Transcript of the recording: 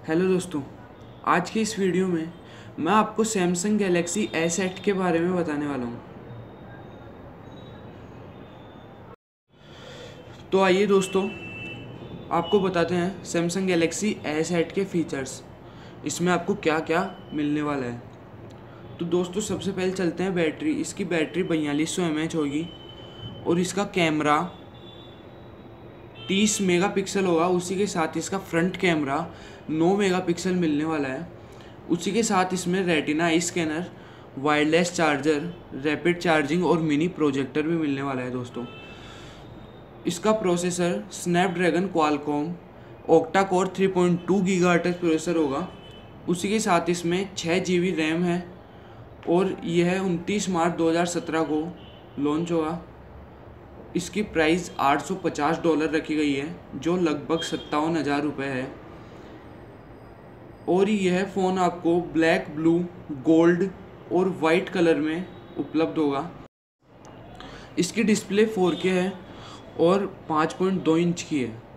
Hello दोस्तों, आज की इस वीडियो में मैं आपको सैमसंग गैलेक्सी S8 के बारे में बताने वाला हूँ। तो आइए दोस्तों, आपको बताते हैं सैमसंग गैलेक्सी S8 के फीचर्स। इसमें आपको क्या क्या मिलने वाला है। तो दोस्तों सबसे पहले चलते हैं बैटरी। इसकी बैटरी 4200 mAh होगी और इसका कैमरा 30 मेगापिक्सल होगा। उसी के साथ इसका फ्रंट कैमरा 9 मेगापिक्सल मिलने वाला है। उसी के साथ इसमें retina eye scanner, wireless charger, rapid charging और मिनी प्रोजेक्टर भी मिलने वाला है दोस्तों। इसका processor Snapdragon Qualcomm octa core 3.2 gigahertz processor होगा। उसी के साथ इसमें 6 GB रैम है और यह 29 मार्च 2017 को लॉन्च होगा। इसकी प्राइस $850 रखी गई है, जो लगभग 57,000 रुपये है। और यह फ़ोन आपको ब्लैक, ब्लू, गोल्ड और वाइट कलर में उपलब्ध होगा। इसकी डिस्प्ले 4K है और 5.2 इंच की है।